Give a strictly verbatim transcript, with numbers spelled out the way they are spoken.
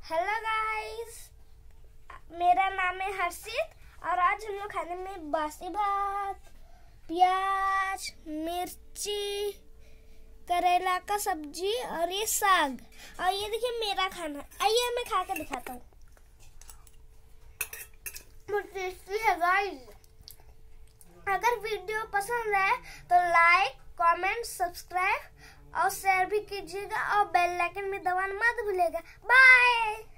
Hello guys, मेरा नाम है हर्षित और आज हम लोग खाने में बासी भात, प्याज, मिर्ची, करेला का सब्जी और ये साग। और ये देखिए मेरा खाना। आइए मैं खा के दिखाता हूँ। बहुत टेस्टी है गाइस। अगर वीडियो पसंद है तो लाइक, कमेंट, सब्सक्राइब और शेयर भी कीजिएगा और बेल आइकन में दबाना मत भूलिएगा। बाय।